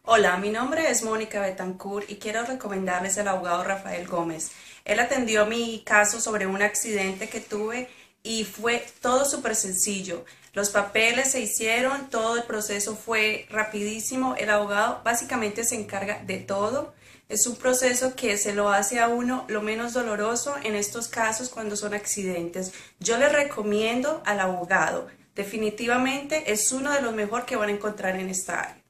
Hola, mi nombre es Mónica Betancourt y quiero recomendarles al abogado Rafael Gómez. Él atendió mi caso sobre un accidente que tuve y fue todo súper sencillo. Los papeles se hicieron, todo el proceso fue rapidísimo. El abogado básicamente se encarga de todo. Es un proceso que se lo hace a uno lo menos doloroso en estos casos cuando son accidentes. Yo le recomiendo al abogado. Definitivamente es uno de los mejores que van a encontrar en esta área.